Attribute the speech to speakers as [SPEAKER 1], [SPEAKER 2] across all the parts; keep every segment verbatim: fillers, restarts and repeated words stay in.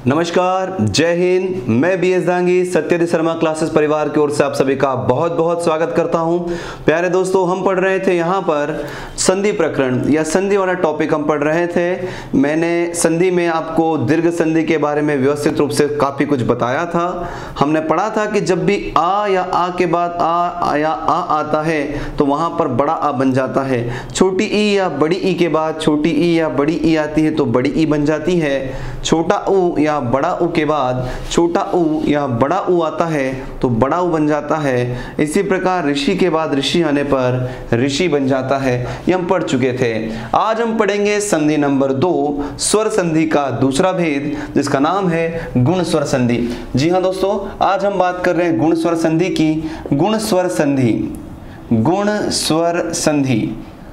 [SPEAKER 1] नमस्कार, जय हिंद। मैं B S Dangi Satyadev Sharma classes परिवार की ओर से आप सभी का बहुत बहुत स्वागत करता हूं। प्यारे दोस्तों, हम पढ़ रहे थे यहाँ पर संधि प्रकरण या संधि वाला टॉपिक हम पढ़ रहे थे। मैंने संधि में आपको दीर्घ संधि के बारे में व्यवस्थित रूप से काफ़ी कुछ बताया था। हमने पढ़ा था कि जब भी आ या आ के बाद आ या आ आता है तो वहाँ पर बड़ा आ बन जाता है। छोटी ई या बड़ी ई के बाद छोटी ई या बड़ी ई आती है तो बड़ी ई बन जाती है। छोटा ऊ या बड़ा ऊ के बाद छोटा ऊ या बड़ा ऊ आता है तो बड़ा ऊ बन जाता है। इसी प्रकार ऋषि के बाद ऋषि आने पर ऋषि बन जाता है। ये हम पढ़ चुके थे। आज हम पढ़ेंगे संधि नंबर दो, स्वर संधि का दूसरा भेद, जिसका नाम है गुण स्वर संधि। जी हाँ दोस्तों, आज हम बात कर रहे हैं गुण स्वर संधि की। गुण स्वर संधि, गुण स्वर संधि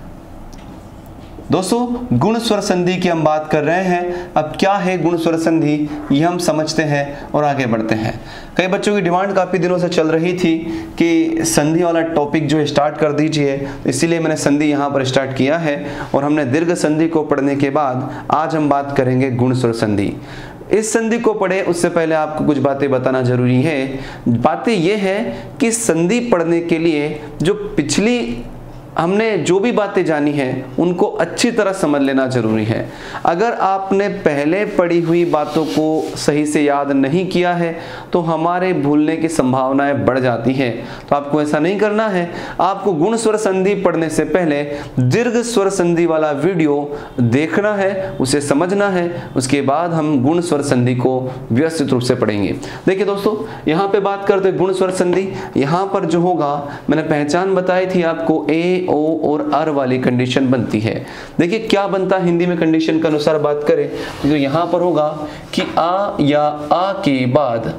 [SPEAKER 1] दोस्तों, गुण स्वर संधि की हम बात कर रहे हैं। अब क्या है गुण स्वर संधि, ये हम समझते हैं और आगे बढ़ते हैं। कई बच्चों की डिमांड काफ़ी दिनों से चल रही थी कि संधि वाला टॉपिक जो है स्टार्ट कर दीजिए, इसीलिए मैंने संधि यहाँ पर स्टार्ट किया है। और हमने दीर्घ संधि को पढ़ने के बाद आज हम बात करेंगे गुण स्वर संधि। इस संधि को पढ़े उससे पहले आपको कुछ बातें बताना जरूरी है। बातें ये है कि संधि पढ़ने के लिए जो पिछली हमने जो भी बातें जानी है उनको अच्छी तरह समझ लेना जरूरी है। अगर आपने पहले पढ़ी हुई बातों को सही से याद नहीं किया है तो हमारे भूलने की संभावनाएं बढ़ जाती हैं। तो आपको ऐसा नहीं करना है। आपको गुण स्वर संधि पढ़ने से पहले दीर्घ स्वर संधि वाला वीडियो देखना है, उसे समझना है। उसके बाद हम गुण स्वर संधि को व्यवस्थित रूप से पढ़ेंगे। देखिए दोस्तों, यहाँ पे बात करते हैं गुण स्वर संधि। यहाँ पर जो होगा, मैंने पहचान बताई थी आपको, ए ओ और अर वाली कंडीशन बनती है। देखिए क्या बनता है हिंदी में कंडीशन के अनुसार बात करें तो यहाँ पर होगा कि आ या आ के बाद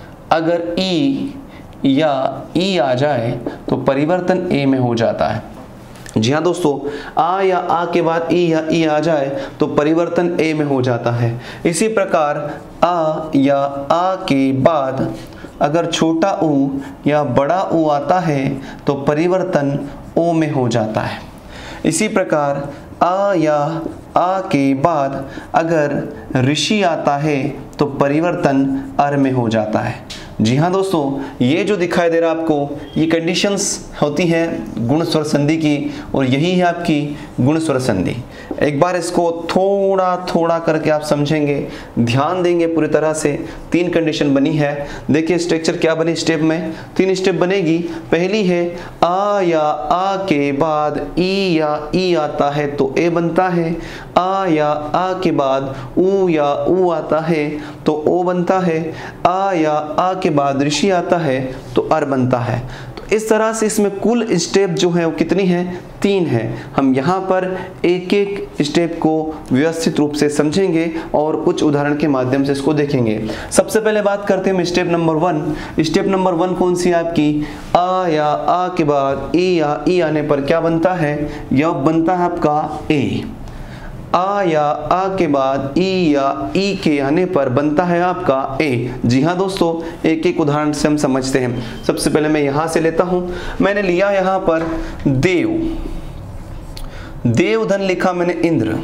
[SPEAKER 1] अगर ई या ई आ जाए तो परिवर्तन ए में हो जाता है। जी हाँ दोस्तों, आ या आ के बाद ई या ई आ जाए तो परिवर्तन ए में हो जाता है। इसी प्रकार आ या आ के बाद अगर छोटा ऊ या बड़ा ऊ आता है तो परिवर्तन ओ में हो जाता है। इसी प्रकार आ या आ के बाद अगर ऋषि आता है तो परिवर्तन अर में हो जाता है। जी हाँ दोस्तों, ये जो दिखाई दे रहा है आपको, ये कंडीशंस होती हैं गुण स्वर संधि की, और यही है आपकी गुण स्वर संधि। एक बार इसको थोड़ा थोड़ा करके आप समझेंगे, ध्यान देंगे पूरी तरह से। तीन कंडीशन बनी है। देखिए स्ट्रक्चर क्या बनी, स्टेप में तीन स्टेप बनेगी। पहली है आ या आ के बाद ई या ई आता है तो ए बनता है। आ या आ के बाद ऊ या ऊ आता है तो ओ बनता है। आ या आ के बाद ऋषि आता है तो अर बनता है। तो इस तरह से इसमें कुल स्टेप जो है वो कितनी है, तीन है। हम यहाँ पर एक एक स्टेप को व्यवस्थित रूप से समझेंगे और कुछ उदाहरण के माध्यम से इसको देखेंगे। सबसे पहले बात करते हैं step number one. Step number one कौन सी है आपकी, आ या आ के बाद ई या ई आने पर क्या बनता है, यह बनता है आपका ए। आ या आ के बाद ई या ई के आने पर बनता है आपका ए। जी हाँ दोस्तों, एक एक उदाहरण से हम समझते हैं। सबसे पहले मैं यहां से लेता हूं। मैंने लिया यहां पर देव, देवधन लिखा मैंने इंद्र।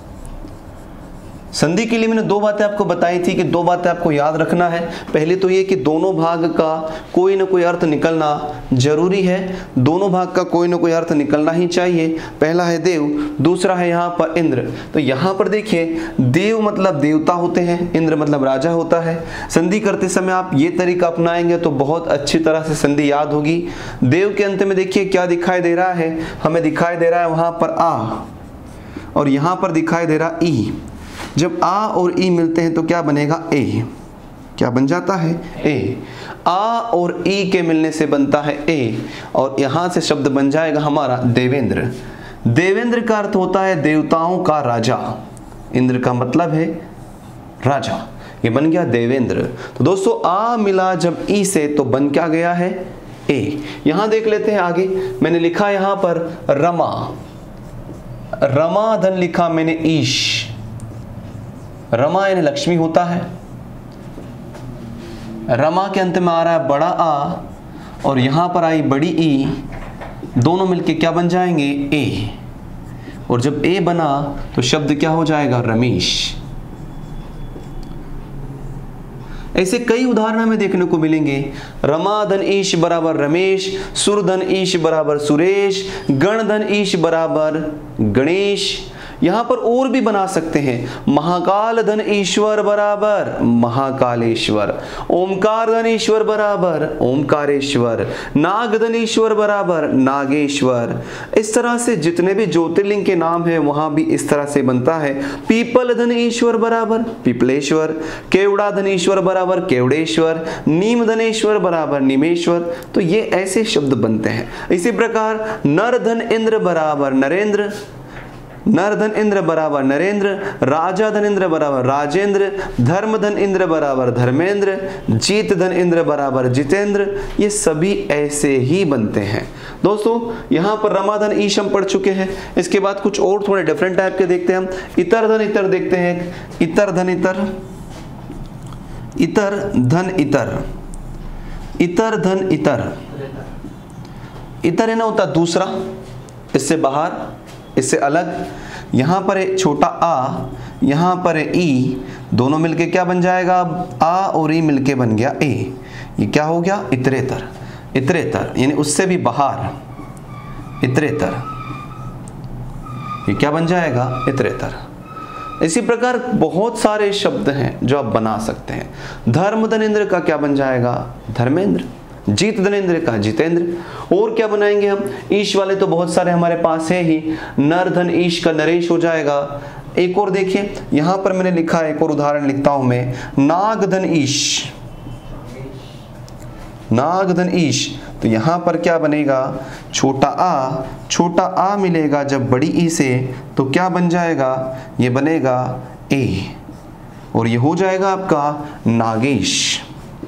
[SPEAKER 1] संधि के लिए मैंने दो बातें आपको बताई थी कि दो बातें आपको याद रखना है। पहले तो ये कि दोनों भाग का कोई ना कोई अर्थ निकलना जरूरी है। दोनों भाग का कोई ना कोई अर्थ निकलना ही चाहिए। पहला है देव, दूसरा है यहाँ पर इंद्र। तो यहाँ पर देखिए, देव मतलब देवता होते हैं, इंद्र मतलब राजा होता है। संधि करते समय आप ये तरीका अपनाएंगे तो बहुत अच्छी तरह से संधि याद होगी। देव के अंत में देखिए क्या दिखाई दे रहा है, हमें दिखाई दे रहा है वहाँ पर आ, और यहाँ पर दिखाई दे रहा ई। जब आ और ई मिलते हैं तो क्या बनेगा, ए। क्या बन जाता है, ए। आ और ई के मिलने से बनता है ए, और यहां से शब्द बन जाएगा हमारा देवेंद्र। देवेंद्र का अर्थ होता है देवताओं का राजा। इंद्र का मतलब है राजा। ये बन गया देवेंद्र। तो दोस्तों, आ मिला जब ई से तो बन क्या गया है, ए। यहां देख लेते हैं आगे। मैंने लिखा यहां पर रमा, रमा धन लिखा मैंने ईश। रमा यानी लक्ष्मी होता है। रमा के अंत में आ रहा है बड़ा आ, और यहां पर आई बड़ी ई, दोनों मिलके क्या बन जाएंगे, ए। और जब ए बना तो शब्द क्या हो जाएगा, रमेश। ऐसे कई उदाहरण हमें देखने को मिलेंगे। रमा धन ईश बराबर रमेश, सुर धन ईश बराबर सुरेश, गण धन ईश बराबर गणेश। यहां पर और भी बना सकते हैं। महाकाल धन ईश्वर बराबर महाकालेश्वर, ओमकार धन ईश्वर बराबर ओमकारेश्वर, नाग धन ईश्वर बराबर नागेश्वर। इस तरह से जितने भी ज्योतिर्लिंग के नाम है वहां भी इस तरह से बनता है। पीपल धन ईश्वर बराबर पीपलेश्वर, केवड़ा धन ईश्वर बराबर केवड़ेश्वर, नीम धनेश्वर बराबर नीमेश्वर। तो ये ऐसे शब्द बनते हैं। इसी प्रकार नर धन इंद्र बराबर नरेंद्र, नर धन इंद्र बराबर नरेंद्र, राजा धन इंद्र बराबर राजेंद्र, धर्म धन इंद्र बराबर धर्मेंद्र, जीत धन इंद्र बराबर जितेंद्र। ये सभी ऐसे ही बनते हैं। दोस्तों यहां पर रमा धन ईश हम पढ़ चुके हैं। इसके बाद कुछ और थोड़े डिफरेंट टाइप के देखते हैं हम। इतर धन इतर देखते हैं। इतर धन इतर, इतर धन इतर, इतर धन इतर। इतर है ना होता दूसरा, इससे बाहर, इससे अलग। यहां पर है छोटा आ, यहां पर है ई, दोनों मिलके क्या बन जाएगा? आ और ई मिलके बन गया ए। ये क्या हो गया? इतरेतर। इतरेतर यानी उससे भी बाहर, इतरेतर। ये क्या बन जाएगा? इतरेतर। इसी प्रकार बहुत सारे शब्द हैं जो आप बना सकते हैं। धर्म धनेंद्र का क्या बन जाएगा? धर्मेंद्र। जीत धनेंद्र का जितेंद्र। और क्या बनाएंगे हम? ईश वाले तो बहुत सारे हमारे पास है ही। नर धन ईश का नरेश हो जाएगा। एक और देखिए, यहां पर मैंने लिखा है, एक और उदाहरण लिखता हूं मैं। नाग धन ईश, नाग धन ईश। तो यहां पर क्या बनेगा? छोटा आ, छोटा आ मिलेगा जब बड़ी ई से तो क्या बन जाएगा? ये बनेगा ए, और ये हो जाएगा आपका नागेश,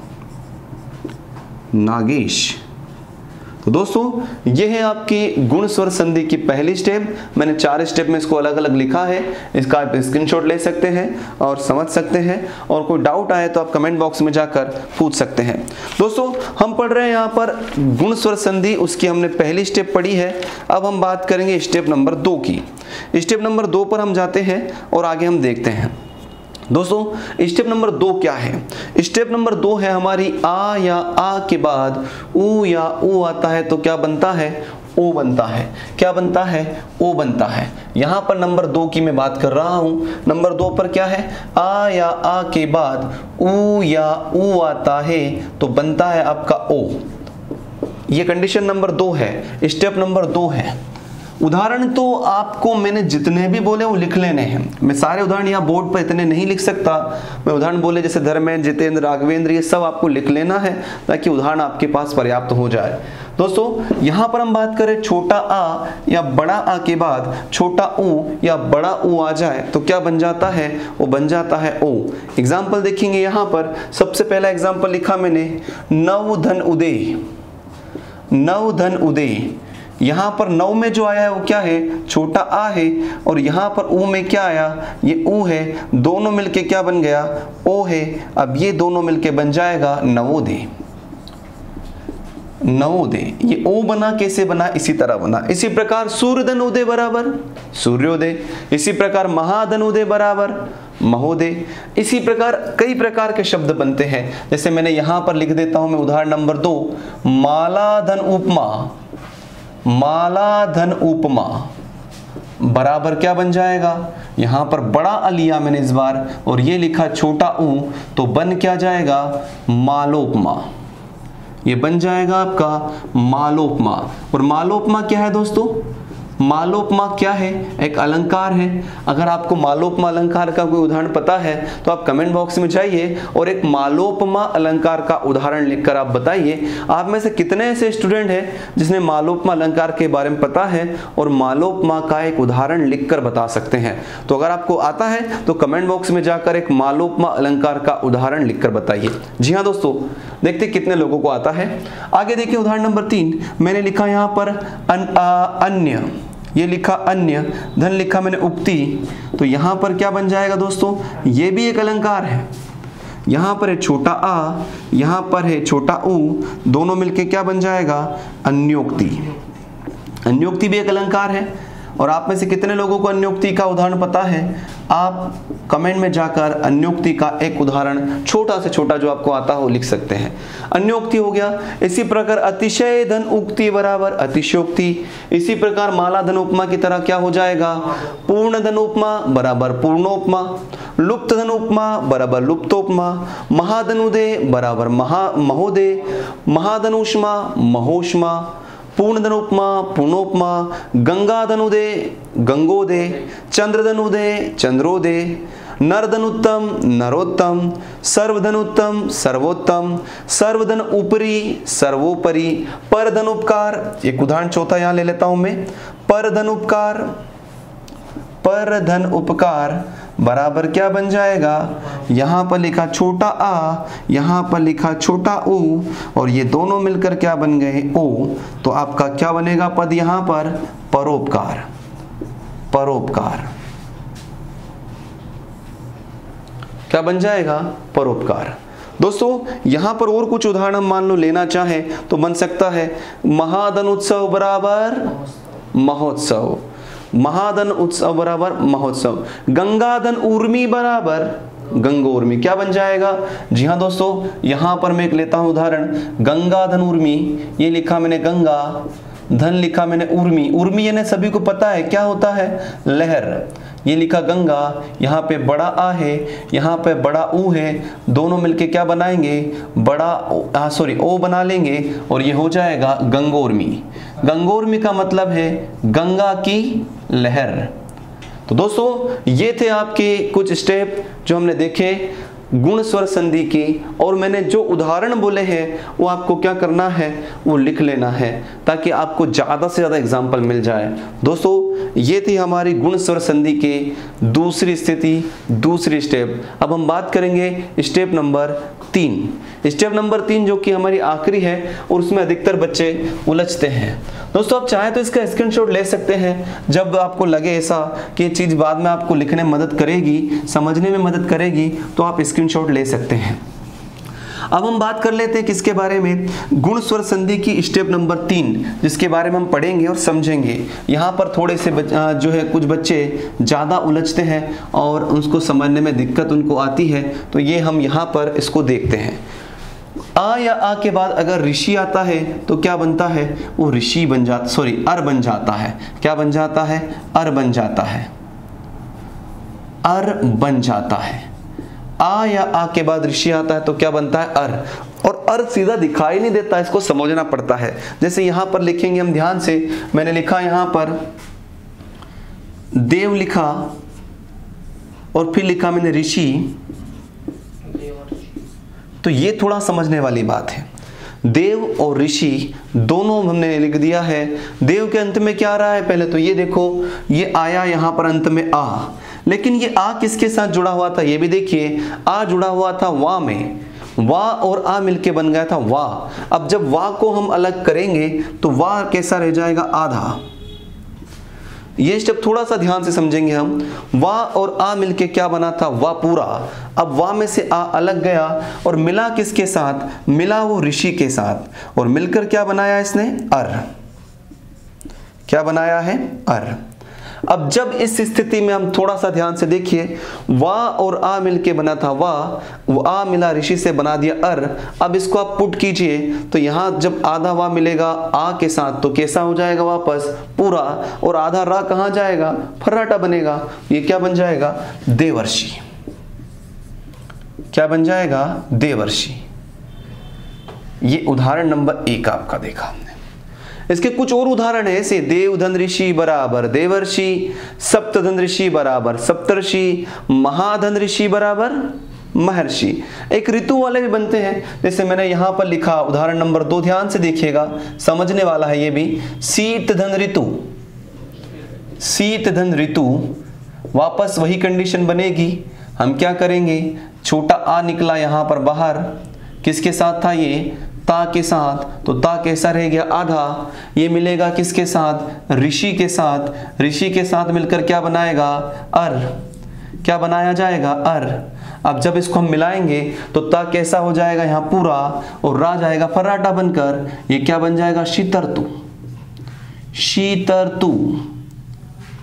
[SPEAKER 1] नागेश। तो दोस्तों ये है आपकी गुण स्वर संधि की पहली स्टेप। मैंने चार स्टेप में इसको अलग अलग लिखा है। इसका आप स्क्रीनशॉट ले सकते हैं और समझ सकते हैं, और कोई डाउट आए तो आप कमेंट बॉक्स में जाकर पूछ सकते हैं। दोस्तों हम पढ़ रहे हैं यहाँ पर गुण स्वर संधि, उसकी हमने पहली स्टेप पढ़ी है। अब हम बात करेंगे स्टेप नंबर दो की। स्टेप नंबर दो पर हम जाते हैं और आगे हम देखते हैं। दोस्तों स्टेप नंबर दो क्या है? स्टेप नंबर दो है हमारी आ या आ के बाद ऊ या ऊ आता है तो क्या बनता है? ओ बनता है। क्या बनता है? ओ बनता है। यहां पर नंबर दो की मैं बात कर रहा हूं। नंबर दो पर क्या है? आ या आ के बाद ऊ या ऊ आता है तो बनता है आपका ओ। ये कंडीशन नंबर दो है, स्टेप नंबर दो है। उदाहरण तो आपको मैंने जितने भी बोले वो लिख लेने हैं। मैं सारे उदाहरण यहाँ बोर्ड पर इतने नहीं लिख सकता। मैं उदाहरण बोले जैसे धर्मेंद्र, जितेंद्र, राघवेंद्र, ये सब आपको लिख लेना है ताकि उदाहरण आपके पास पर्याप्त हो जाए। दोस्तों यहाँ पर हम बात करें छोटा आ या बड़ा आ के बाद छोटा ऊ या बड़ा ऊ आ जाए तो क्या बन जाता है? वो बन जाता है ओ। एग्जाम्पल देखेंगे यहाँ पर। सबसे पहला एग्जाम्पल लिखा मैंने, नव धन उदय, नव धन उदय। यहां पर नौ में जो आया है वो क्या है? छोटा आ है, और यहां पर ऊ में क्या आया? ये ऊ है। दोनों मिलके क्या बन गया? ओ है। अब ये दोनों मिलके बन जाएगा नवोदय, नवोदय। ये ओ बना, कैसे बना? इसी तरह बना। इसी प्रकार सूर्यधन उदय बराबर सूर्योदय। इसी प्रकार महाधन उदय बराबर महोदय। इसी प्रकार कई प्रकार के शब्द बनते हैं। जैसे मैंने यहां पर लिख देता हूं मैं उदाहरण नंबर दो, माला धन उपमा, माला धन उपमा बराबर क्या बन जाएगा? यहां पर बड़ा अ लिया मैंने इस बार और ये लिखा छोटा ऊ तो बन क्या जाएगा? मालोपमा। ये बन जाएगा आपका मालोपमा। और मालोपमा क्या है दोस्तों? मालोपमा क्या है? एक अलंकार है। अगर आपको मालोपमा अलंकार का कोई उदाहरण पता है तो आप कमेंट बॉक्स में जाइए और एक मालोपमा अलंकार का उदाहरण लिखकर आप बताइए। आप में से कितने ऐसे स्टूडेंट हैं जिसने मालोपमा अलंकार के बारे में पता है और मालोपमा का एक उदाहरण लिखकर बता सकते हैं? तो अगर आपको आता है तो कमेंट बॉक्स में जाकर एक मालोपमा अलंकार का उदाहरण लिखकर बताइए। जी हाँ दोस्तों, देखते कितने लोगों को आता है। आगे देखिए उदाहरण नंबर तीन। मैंने लिखा यहाँ पर अन, आ, अन्य, ये लिखा अन्य, धन लिखा मैंने उक्ति। तो यहां पर क्या बन जाएगा दोस्तों? ये भी एक अलंकार है। यहां पर है छोटा आ, यहां पर है छोटा ऊ, दोनों मिलके क्या बन जाएगा? अन्योक्ति। अन्योक्ति भी एक अलंकार है। और आप में से कितने लोगों को अन्योक्ति का उदाहरण पता है? आप कमेंट में जाकर अन्योक्ति का एक उदाहरण छोटा से छोटा जो आपको आता हो लिख सकते हैं। अन्योक्ति हो गया। इसी प्रकार अतिशय धन उक्ति बराबर अतिशयोक्ति। इसी प्रकार माला धन उपमा की तरह क्या हो जाएगा? पूर्ण धन उपमा बराबर पूर्णोपमा। लुप्त धन उपमा बराबर लुप्तोपमा। महाधनुदय बराबर महा महोदय। महाधनुष्मा महोष्मा। पूर्णधनुपमा पूर्णोपमा। गंगाधनुदय गंगोदय। चंद्रधनुदय चंद्रोदय। नरधनुत्तम नरोत्तम। सर्वधनुत्तम सर्वोत्तम। सर्वधन ऊपरी सर्वोपरि। परधन उपकार, एक उदाहरण चौथा यहां ले लेता हूं मैं। परधन उपकार परधन उपकार बराबर क्या बन जाएगा? यहां पर लिखा छोटा आ, यहां पर लिखा छोटा ऊ, और ये दोनों मिलकर क्या बन गए? ओ। तो आपका क्या बनेगा पद यहां पर? परोपकार। परोपकार क्या बन जाएगा? परोपकार। दोस्तों यहां पर और कुछ उदाहरण हम मान लो लेना चाहें तो बन सकता है महाधन उत्सव बराबर महोत्सव। महाधन उत्सव बराबर महोत्सव। गंगाधन ऊर्मी बराबर गंगोर्मी। क्या बन जाएगा? जी हाँ दोस्तों, यहां पर मैं एक लेता हूं उदाहरण। गंगाधन ऊर्मी, ये लिखा मैंने गंगा, धन लिखा मैंने ऊर्मी। ऊर्मी यानी सभी को पता है क्या होता है? लहर। ये लिखा गंगा, यहाँ पे बड़ा आ है, यहाँ पे बड़ा ऊ है, दोनों मिलके क्या बनाएंगे? बड़ा सॉरी ओ बना लेंगे और ये हो जाएगा गंगोर्मी। गंगोर्मी का मतलब है गंगा की लहर। तो दोस्तों ये थे आपके कुछ स्टेप जो हमने देखे गुण स्वर संधि की, और मैंने जो उदाहरण बोले हैं वो आपको क्या करना है? वो लिख लेना है ताकि आपको ज़्यादा से ज़्यादा एग्जाम्पल मिल जाए। दोस्तों ये थी हमारी गुण स्वर संधि के दूसरी स्थिति, दूसरी स्टेप। अब हम बात करेंगे स्टेप नंबर तीन। स्टेप नंबर तीन जो कि हमारी आखिरी है और उसमें अधिकतर बच्चे उलझते हैं। दोस्तों आप चाहे तो इसका स्क्रीनशॉट ले सकते हैं जब आपको लगे ऐसा कि चीज़ बाद में आपको लिखने में मदद करेगी, समझने में मदद करेगी, तो आप स्क्रीनशॉट ले सकते हैं। अब हम बात कर लेते हैं किसके बारे में? गुण स्वर संधि की स्टेप नंबर तीन, जिसके बारे में हम पढ़ेंगे और समझेंगे। यहाँ पर थोड़े से जो है कुछ बच्चे ज़्यादा उलझते हैं और उसको समझने में दिक्कत उनको आती है, तो ये हम यहाँ पर इसको देखते हैं। आ या आ के बाद अगर ऋषि आता है तो क्या बनता है? वो ऋषि बन जाता, सॉरी अर बन जाता है। क्या बन जाता है? अर बन जाता है। अर बन जाता है। आ या आ के बाद ऋषि आता है तो क्या बनता है? अर। और अर सीधा दिखाई नहीं देता, इसको समझना पड़ता है। जैसे यहां पर लिखेंगे हम ध्यान से, मैंने लिखा यहां पर देव लिखा और फिर लिखा मैंने ऋषि, तो ये थोड़ा समझने वाली बात है। देव और ऋषि दोनों हमने लिख दिया है। देव के अंत में क्या आ रहा है? पहले तो ये देखो, ये आया यहां पर अंत में आ, लेकिन ये आ किसके साथ जुड़ा हुआ था? ये भी देखिए, आ जुड़ा हुआ था वा में। वा और आ मिलके बन गया था वाह। अब जब वाह को हम अलग करेंगे तो वाह कैसा रह जाएगा? आधा। ये स्टेप थोड़ा सा ध्यान से समझेंगे हम। वाह और आ मिलके क्या बना था? वाह पूरा। अब वाह में से आ अलग गया और मिला किसके साथ? मिला वो ऋषि के साथ, और मिलकर क्या बनाया इसने? अर। क्या बनाया है? अर। अब जब इस स्थिति में हम थोड़ा सा ध्यान से देखिए, वाह और आ मिलके बना था वाह, वो आ मिला ऋषि से बना दिया अर। अब इसको आप पुट कीजिए तो यहां जब आधा वाह मिलेगा आ के साथ तो कैसा हो जाएगा? वापस पूरा। और आधा रा कहां जाएगा? फर्राटा बनेगा। ये क्या बन जाएगा? देवर्षि। क्या बन जाएगा? देवर्षि। ये उदाहरण नंबर एक आपका देखा हमने। इसके कुछ और उदाहरण है, ऐसे देवधन ऋषि बराबर देवर्षि, सप्तधन ऋषि बराबर सप्तर्षि, महाधन ऋषि बराबर महर्षि। एक ऋतु वाले भी बनते हैं, जैसे मैंने यहां पर लिखा उदाहरण नंबर दो, ध्यान से देखिएगा, समझने वाला है ये भी। शीतधन ऋतु, शीतधन ऋतु, वापस वही कंडीशन बनेगी। हम क्या करेंगे? छोटा आ निकला यहां पर बाहर, किसके साथ था? ये ता के साथ, तो ता कैसा रह गया? आधा। ये मिलेगा किसके साथ? ऋषि के साथ। ऋषि के साथ मिलकर क्या बनाएगा? अर। क्या बनाया जाएगा? अर। अब जब इसको हम मिलाएंगे तो ता कैसा हो जाएगा? यहाँ पूरा, और रा जाएगा फर्राटा बनकर। ये क्या बन जाएगा? शीतर्तु। शीतर्तु।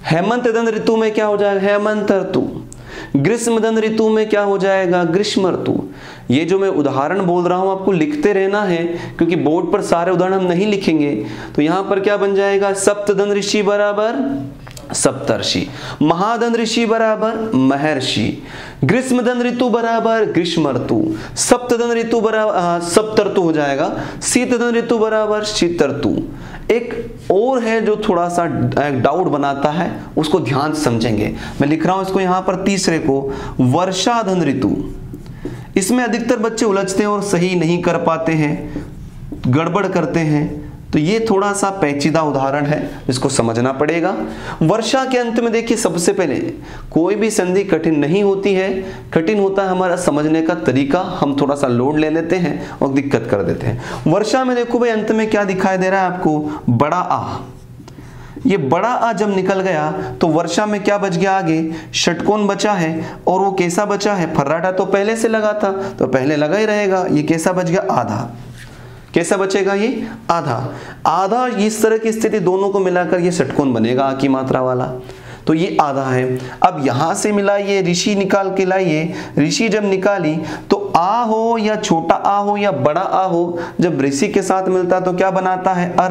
[SPEAKER 1] हेमंत दन ऋतु में क्या हो जाएगा, हेमंत ऋतु। ग्रीष्म दन ऋतु में क्या हो जाएगा, ग्रीष्म ऋतु। ये जो मैं उदाहरण बोल रहा हूं आपको लिखते रहना है, क्योंकि बोर्ड पर सारे उदाहरण हम नहीं लिखेंगे। तो यहां पर क्या बन जाएगा, सप्तदन ऋषि बराबर सप्तर्षि, महादन ऋषि बराबर महर्षि, ग्रीष्मदन ऋतु बराबर ग्रीष्म ऋतु, सप्तदन ऋतु बराबर सप्त ऋतु हो जाएगा, शीतदन ऋतु बराबर शीत ऋतु। एक और है जो थोड़ा सा डाउट बनाता है, उसको ध्यान से समझेंगे। मैं लिख रहा हूं इसको यहां पर तीसरे को, वर्षाधन ऋतु। इसमें अधिकतर बच्चे उलझते हैं और सही नहीं कर पाते हैं, गड़बड़ करते हैं। तो ये थोड़ा सा पेचीदा उदाहरण है, इसको समझना पड़ेगा। वर्षा के अंत में देखिए, सबसे पहले कोई भी संधि कठिन नहीं होती है, कठिन होता है हमारा समझने का तरीका। हम थोड़ा सा लोड ले लेते हैं और दिक्कत कर देते हैं। वर्षा में देखो भाई, अंत में क्या दिखाई दे रहा है आपको, बड़ा आ। ये बड़ा आ जब निकल गया तो वर्षा में क्या बच गया, आगे षटकोण बचा है। और वो कैसा बचा है, फर्राटा तो पहले से लगा था तो पहले लगा ही रहेगा। ये कैसा बच गया, आधा। कैसा बचेगा, ये आधा। आधा इस तरह की स्थिति, दोनों को मिलाकर ये षटकोण बनेगा आ की मात्रा वाला, तो ये आधा है। अब यहां से मिलाइए, ऋषि निकाल के लाइए। ऋषि जब निकाली तो आ हो या छोटा आ हो या बड़ा आ हो, जब ऋषि के साथ मिलता तो क्या बनाता है, अर।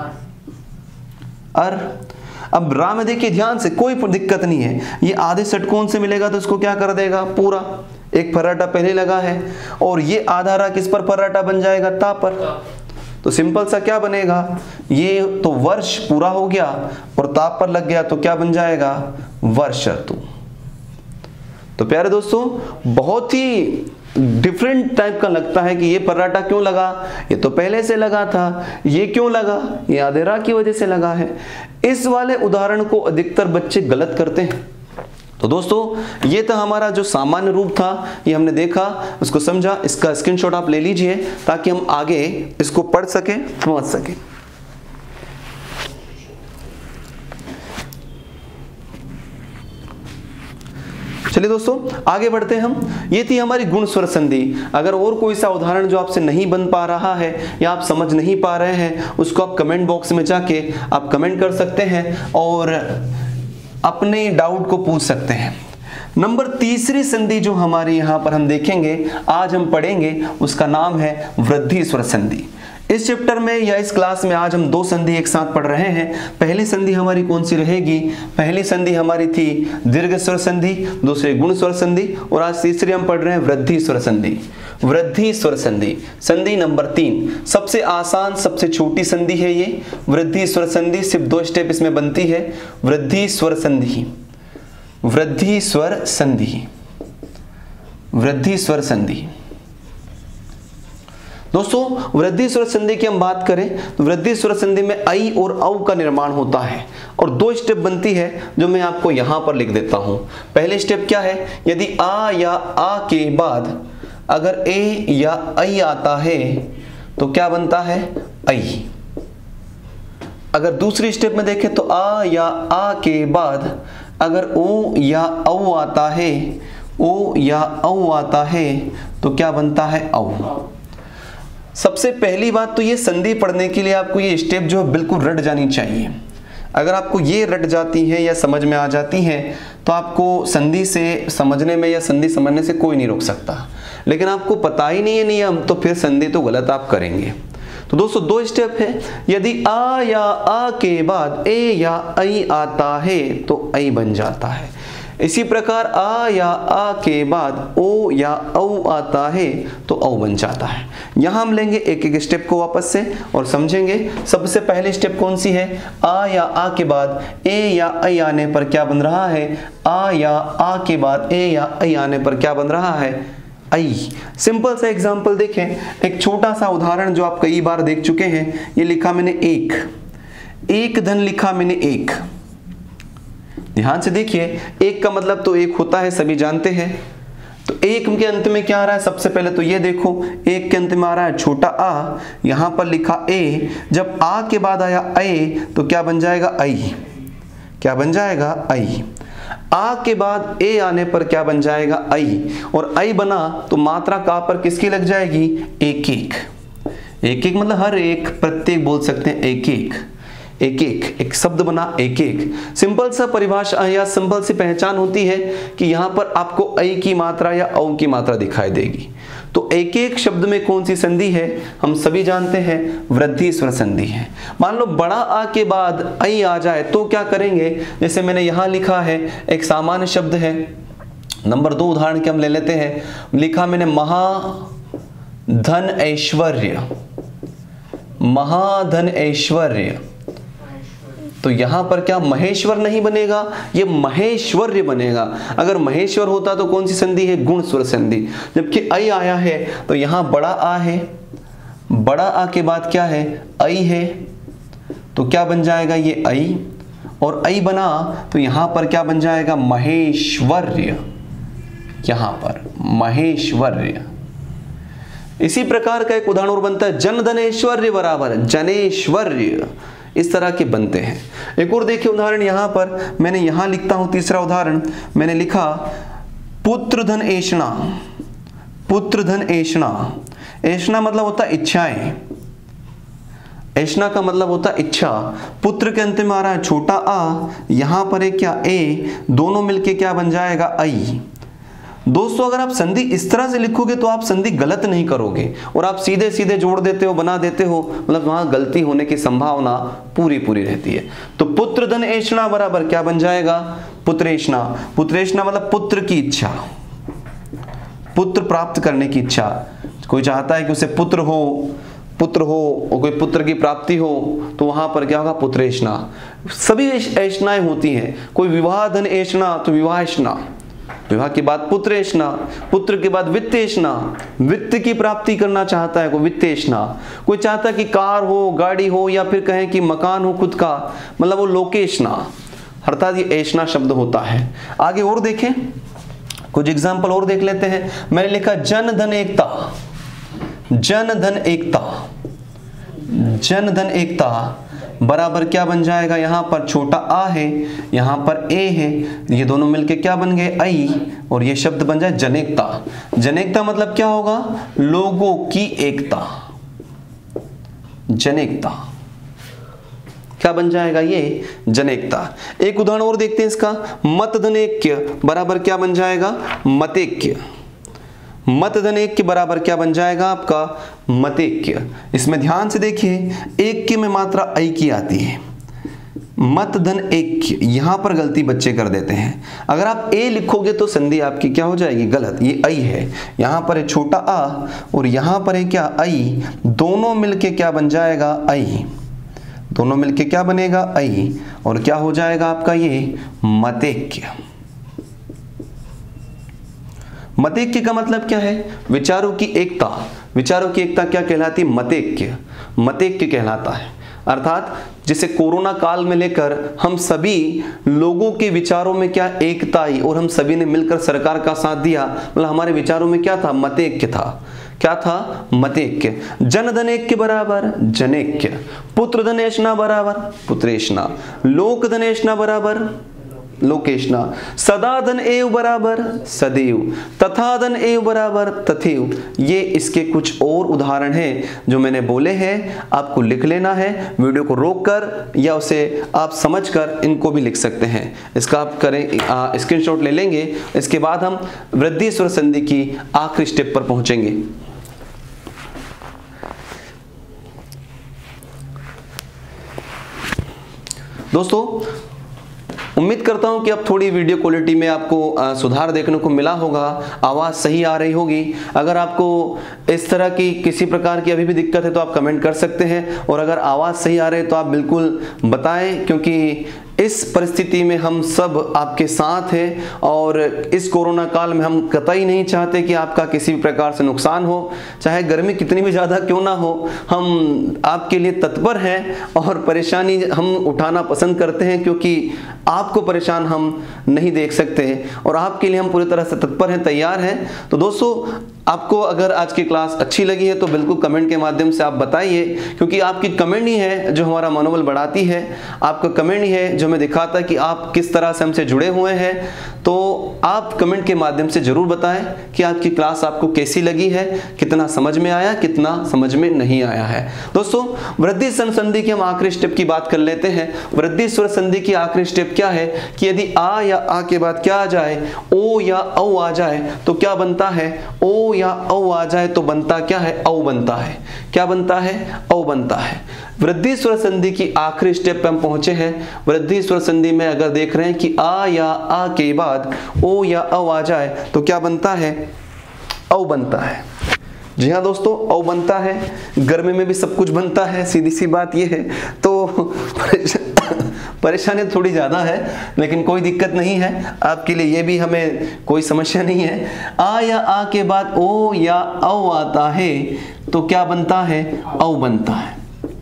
[SPEAKER 1] अर। अब रा में देखिए ध्यान से, कोई दिक्कत नहीं है। ये आधे षटकोण से मिलेगा तो इसको क्या कर देगा, पूरा। एक फर्राटा पहले लगा है और ये आधा रा किस पर फर्राटा बन जाएगा, ता पर। तो सिंपल सा क्या बनेगा, ये तो वर्ष पूरा हो गया और ताप पर लग गया तो क्या बन जाएगा, वर्ष ऋतु। तो प्यारे दोस्तों, बहुत ही डिफरेंट टाइप का लगता है कि ये फर्राटा क्यों लगा, ये तो पहले से लगा था। ये क्यों लगा, ये आधे रा की वजह से लगा है। इस वाले उदाहरण को अधिकतर बच्चे गलत करते हैं। तो दोस्तों, ये था हमारा जो सामान्य रूप था, ये हमने देखा, उसको समझा। इसका स्क्रीनशॉट आप ले लीजिए ताकि हम आगे इसको पढ़ सकें, समझ सकें। चलिए दोस्तों, आगे बढ़ते हैं हम। ये थी हमारी गुण स्वर संधि। अगर और कोई सा उदाहरण जो आपसे नहीं बन पा रहा है या आप समझ नहीं पा रहे हैं, उसको आप कमेंट बॉक्स में जाके आप कमेंट कर सकते हैं और अपने डाउट को पूछ सकते हैं। नंबर तीसरी संधि जो हमारी यहां पर हम देखेंगे, आज हम पढ़ेंगे, उसका नाम है वृद्धि स्वर संधि। इस चैप्टर में या इस क्लास में आज हम दो संधि एक साथ पढ़ रहे हैं। पहली संधि हमारी कौन सी रहेगी, पहली संधि हमारी थी दीर्घ स्वर संधि, दूसरी गुण स्वर संधि, और आज तीसरी हम पढ़ रहे हैं वृद्धि स्वर संधि। वृद्धि स्वर संधि, संधि नंबर तीन, सबसे आसान सबसे छोटी संधि है ये वृद्धि स्वर संधि। सिर्फ दो स्टेप इसमें बनती है। वृद्धि स्वर संधि, वृद्धि स्वर संधि, वृद्धि स्वर संधि। दोस्तों, वृद्धि स्वर संधि की हम बात करें तो वृद्धि स्वर संधि में ऐ और औ का निर्माण होता है और दो स्टेप बनती है जो मैं आपको यहां पर लिख देता हूं। पहले स्टेप क्या है, यदि आ या आ के बाद अगर ए या ऐ आता है तो क्या बनता है, ऐ। अगर दूसरी स्टेप में देखें तो आ या आ के बाद अगर ओ या औ आता है, ओ या औ आता है तो क्या बनता है, औ। सबसे पहली बात तो ये संधि पढ़ने के लिए आपको ये स्टेप जो है बिल्कुल रट जानी चाहिए। अगर आपको ये रट जाती है या समझ में आ जाती है तो आपको संधि से समझने में या संधि समझने से कोई नहीं रोक सकता। लेकिन आपको पता ही नहीं है नियम, तो फिर संधि तो गलत आप करेंगे। तो दोस्तों, दो स्टेप है। यदि आ या आ के बाद ए या ऐ आता है तो ऐ बन जाता है। इसी प्रकार आ या आ के बाद ओ या औ आता है तो औ बन जाता है। यहां हम लेंगे एक एक स्टेप को वापस से और समझेंगे। सबसे पहले स्टेप कौन सी है, आ या आ के बाद ए या ऐ आने पर क्या बन रहा है, आ या आ के बाद ए या ऐ आने पर क्या बन रहा है, ऐ। सिंपल सा एग्जांपल देखें, एक छोटा सा उदाहरण जो आप कई बार देख चुके हैं। ये लिखा मैंने एक, एक धन लिखा मैंने एक। ध्यान से देखिए, एक का मतलब तो एक होता है, सभी जानते हैं। तो एक के अंत में क्या आ रहा है, सबसे पहले तो ये देखो, एक के अंत में आ रहा है छोटा आ, यहां पर लिखा ए। जब आ के बाद आया ए तो क्या बन जाएगा, ऐ। क्या बन जाएगा, ऐ। आ के बाद ए आने पर क्या बन जाएगा, ऐ। और ऐ बना तो मात्रा का पर किसकी लग जाएगी, एक एक। एक एक मतलब हर एक, प्रत्येक बोल सकते हैं, एक एक। एक एक, एक शब्द बना एक एक। सिंपल सा परिभाषा या सिंपल सी पहचान होती है कि यहाँ पर आपको ऐ की मात्रा या औ की मात्रा दिखाई देगी। तो एक एक शब्द में कौन सी संधि है, हम सभी जानते हैं वृद्धि स्वर संधि है। मान लो बड़ा आ के बाद ऐ आ जाए तो क्या करेंगे, जैसे मैंने यहाँ लिखा है एक सामान्य शब्द है। नंबर दो उदाहरण के हम ले लेते हैं, लिखा मैंने महाधन ऐश्वर्य, महाधन ऐश्वर्य। तो यहां पर क्या महेश्वर नहीं बनेगा, ये महेश्वर्य बनेगा। अगर महेश्वर होता तो कौन सी संधि है, गुण स्वर संधि। जबकि ऐ आया है तो यहां बड़ा आ है, बड़ा आ के बाद क्या है, ऐ है, तो क्या बन जाएगा ये ऐ, और ऐ बना तो यहां पर क्या बन जाएगा, महेश्वर्य, यहां पर महेश्वर्य। इसी प्रकार का एक उदाहरण और बनता है, जन धनेश्वर्य बराबर जनेश्वर्य, इस तरह के बनते हैं। एक और देखिए उदाहरण यहां पर मैंने यहां लिखता हूं, तीसरा उदाहरण मैंने लिखा पुत्र धन ऐषणा, पुत्र धन ऐषणा। ऐषणा मतलब होता है इच्छाएं, ऐषणा का मतलब होता है इच्छा। पुत्र के अंत में आ रहा है छोटा आ, यहां पर है क्या ए, दोनों मिलके क्या बन जाएगा ऐ। दोस्तों अगर आप संधि इस तरह से लिखोगे तो आप संधि गलत नहीं करोगे, और आप सीधे सीधे जोड़ देते हो, बना देते हो, मतलब वहां गलती होने की संभावना पूरी पूरी रहती है। तो पुत्र धन ऐषणा बराबर क्या बन जाएगा, पुत्रेषणा। पुत्रेषणा मतलब पुत्र की इच्छा, पुत्र प्राप्त करने की इच्छा। कोई चाहता है कि उसे पुत्र हो, पुत्र हो और कोई पुत्र की प्राप्ति हो, तो वहां पर क्या होगा, पुत्रेषणा। सभी ऐषणाएं होती हैं, कोई विवाह धन ऐषणा तो विवाहेषणा, विवाह के बाद पुत्रेषणा, पुत्र के बाद वित्तेषणा, वित्त की प्राप्ति करना चाहता है कोई वित्तेषणा। कोई चाहता है कि कार हो, गाड़ी हो, या फिर कहें कि मकान हो खुद का, मतलब वो लोकेषणा, अर्थात ये ऐषणा शब्द होता है। आगे और देखें, कुछ एग्जाम्पल और देख लेते हैं। मैंने लिखा जन धन एकता, जन धन एकता, जन धन एकता बराबर क्या बन जाएगा, यहां पर छोटा आ है, यहां पर ए है, ये दोनों मिलके क्या बन गए ऐ, और ये शब्द बन जाए जनेकता। जनेकता मतलब क्या होगा, लोगों की एकता, जनेकता क्या बन जाएगा, ये जनेकता। एक उदाहरण और देखते हैं इसका, मतधनेक्य बराबर क्या बन जाएगा, मतेक्य। मतधनेक्य बराबर क्या बन जाएगा आपका, मतेक्य। इसमें ध्यान से देखिए, एक में मात्रा ऐ की आती है, मतधन एक, यहां पर गलती बच्चे कर देते हैं। अगर आप ए लिखोगे तो संधि आपकी क्या हो जाएगी, गलत। ये ऐ है, यहां पर है छोटा आ और यहां पर है क्या ऐ, दोनों मिलके क्या बन जाएगा ऐ, दोनों मिलके क्या बनेगा ऐ, और क्या हो जाएगा आपका ये मतेक्य। मतेक्य का मतलब क्या है, विचारों की एकता। विचारों की एकता क्या कहलाती है, मतेक्य, मतेक्य कहलाता है। अर्थात जिसे कोरोना काल में लेकर हम सभी लोगों के विचारों में क्या एकता आई, और हम सभी ने मिलकर सरकार का साथ दिया, मतलब हमारे विचारों में क्या था, मतेक्य था। क्या था, मतेक्य। जन धनेक्य बराबर जनेक्य, पुत्र धनेषणा बराबर पुत्रेषणा, लोक धनेषणा बराबर लोकेषणा, सदा धन एव बराबर सदैव, तथा धन एव बराबर तथैव। ये इसके कुछ और उदाहरण हैं जो मैंने बोले हैं, आपको लिख लेना है, वीडियो को रोककर या उसे आप समझकर इनको भी लिख सकते हैं। इसका आप करें स्क्रीनशॉट ले लेंगे। इसके बाद हम वृद्धि स्वर संधि की आखिरी स्टेप पर पहुंचेंगे। दोस्तों उम्मीद करता हूं कि अब थोड़ी वीडियो क्वालिटी में आपको आ, सुधार देखने को मिला होगा, आवाज़ सही आ रही होगी। अगर आपको इस तरह की किसी प्रकार की अभी भी दिक्कत है तो आप कमेंट कर सकते हैं, और अगर आवाज़ सही आ रही है तो आप बिल्कुल बताएं, क्योंकि इस परिस्थिति में हम सब आपके साथ हैं, और इस कोरोना काल में हम कतई नहीं चाहते कि आपका किसी भी प्रकार से नुकसान हो, चाहे गर्मी कितनी भी ज़्यादा क्यों ना हो। हम आपके लिए तत्पर हैं और परेशानी हम उठाना पसंद करते हैं, क्योंकि आपको परेशान हम नहीं देख सकते, और आपके लिए हम पूरी तरह से तत्पर हैं, तैयार हैं। तो दोस्तों आपको अगर आज की क्लास अच्छी लगी है तो बिल्कुल कमेंट के माध्यम से आप बताइए, क्योंकि आपकी कमेंट ही है जो हमारा मनोबल बढ़ाती है। आपका कमेंट ही है जो हमें दिखाता है कि आप किस तरह से हमसे जुड़े हुए हैं। तो आप कमेंट के माध्यम से जरूर बताएं कि आपकी क्लास आपको कैसी लगी है, कितना समझ में आया, कितना समझ में नहीं आया है। दोस्तों, वृद्धि स्वर संधि की हम आखिरी स्टेप की बात कर लेते हैं। वृद्धि स्वर संधि की आखिरी स्टेप क्या है कि यदि आ या आ के बाद क्या आ जाए, ओ या औ आ जाए तो क्या बनता है, ओ या औ आ जाए तो बनता क्या है, औ बनता है। क्या बनता है, औ बनता है। वृद्धि स्वर संधि की आखिरी स्टेप पे हम पहुंचे हैं। वृद्धि स्वर संधि में अगर देख रहे हैं कि आ या आ के बाद ओ या औ आ जाए तो क्या बनता है, औ बनता है। जी हाँ दोस्तों, औ बनता है। गर्मी में भी सब कुछ बनता है, सीधी सी बात ये है। तो परेशानी थोड़ी ज़्यादा है, लेकिन कोई दिक्कत नहीं है आपके लिए, ये भी हमें कोई समस्या नहीं है। आ या आ के बाद ओ या औ आता है तो क्या बनता है, औ बनता है।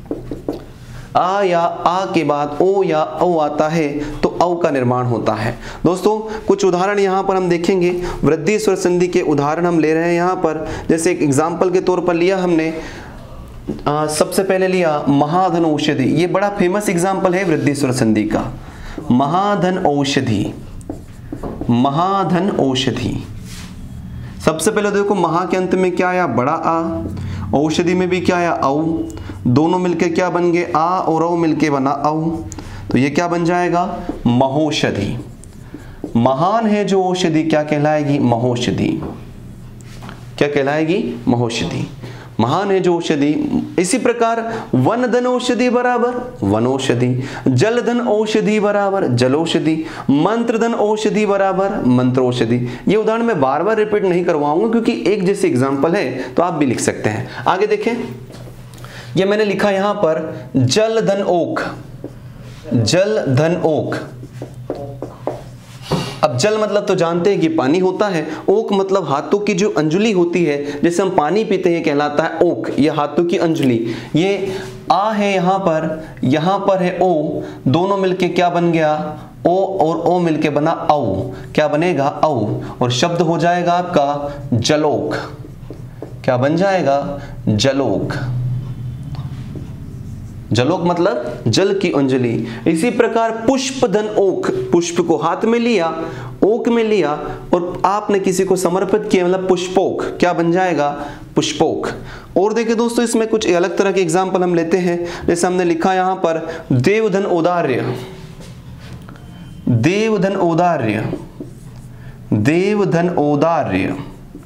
[SPEAKER 1] आ या आ के बाद ओ या औ आता है तो औ का निर्माण होता है। दोस्तों, कुछ उदाहरण यहाँ पर हम देखेंगे। वृद्धि स्वर संधि के उदाहरण हम ले रहे हैं यहाँ पर। जैसे एक एग्जाम्पल के तौर पर लिया हमने, आ, सबसे पहले लिया महाधन औषधि। ये बड़ा फेमस एग्जाम्पल है वृद्धि स्वर संधि का। महाधन औषधि, महाधन औषधि। सबसे पहले देखो, महा के अंत में क्या आया, बड़ा आ। औषधि में भी क्या आया, औ। दोनों मिलके क्या बन गए, आ और औ मिलके बना औ। तो ये क्या बन जाएगा, महौषधि। महान है जो औषधि क्या कहलाएगी, महौषधि। क्या कहलाएगी, महौषधि। महान है जो औषधि। इसी प्रकार वन धन औषधि बराबर वनौषधि, जल धन औषधि बराबर जलौषधि, मंत्र धन औषधि बराबर मंत्रौषधि। ये उदाहरण मैं बार बार रिपीट नहीं करवाऊंगा क्योंकि एक जैसे एग्जांपल है, तो आप भी लिख सकते हैं। आगे देखें, ये मैंने लिखा यहां पर जल धन ओक, जल धन ओक। अब जल मतलब तो जानते हैं कि पानी होता है, ओक मतलब हाथों की जो अंजुली होती है, जैसे हम पानी पीते हैं, कहलाता है ओक। ये हाथों की अंजुली। ये आ है यहाँ पर, यहाँ पर है ओ, दोनों मिलके क्या बन गया, ओ और ओ मिलके बना औ। क्या बनेगा, औ। और शब्द हो जाएगा आपका जलोक। क्या बन जाएगा, जलोक। जलोक मतलब जल की अंजलि। इसी प्रकार पुष्प धन ओक, पुष्प को हाथ में लिया, ओक में लिया और आपने किसी को समर्पित किया, मतलब पुष्पोक। क्या बन जाएगा, पुष्पोक। और देखिए दोस्तों, इसमें कुछ अलग तरह के एग्जाम्पल हम लेते हैं। जैसे हमने लिखा यहां पर देवधन औदार्य, देवधन औदार्य, देवधन औदार्य,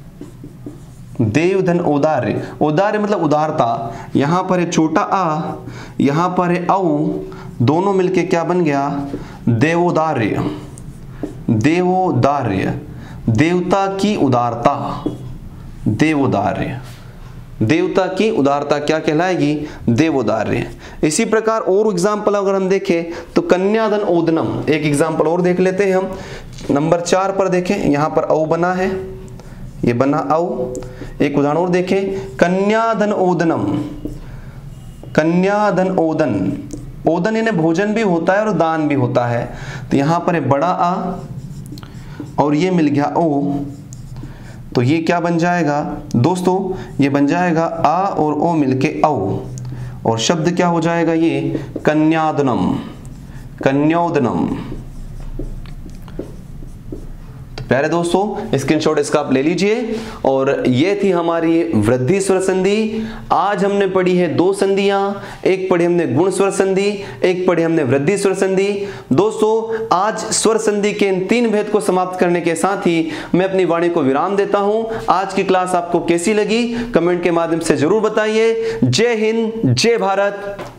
[SPEAKER 1] देवधन औदार्य। औदार्य मतलब उदारता। यहां पर है छोटा आ, यहां पर है औ, दोनों मिलके क्या बन गया, देवोदार्य, देवोदार्य। देवता की उदारता, देवोदार्य। देवता की उदारता क्या कहलाएगी, देवोदार्य। इसी प्रकार और एग्जाम्पल अगर हम देखें तो कन्याधन ओदनम। एक एग्जाम्पल और देख लेते हैं हम। नंबर चार पर देखें, यहां पर औ बना है, ये बना औ। एक उदाहरण और देखें, कन्याधन ओदनम, कन्याधन ओदन। ओदन यानी भोजन भी होता है और दान भी होता है। तो यहां पर है बड़ा आ और ये मिल गया ओ, तो ये क्या बन जाएगा दोस्तों, ये बन जाएगा आ और ओ मिलके औ, और शब्द क्या हो जाएगा, ये कन्यादनम, कन्योदनम। प्यारे दोस्तों, स्क्रीनशॉट इसका आप ले लीजिए। और ये थी हमारी वृद्धि स्वर संधि। आज हमने पढ़ी है दो संधियां, एक पढ़ी हमने गुण स्वर संधि, एक पढ़ी हमने वृद्धि स्वर संधि। दोस्तों, आज स्वर संधि के इन तीन भेद को समाप्त करने के साथ ही मैं अपनी वाणी को विराम देता हूं। आज की क्लास आपको कैसी लगी कमेंट के माध्यम से जरूर बताइए। जय हिंद, जय भारत,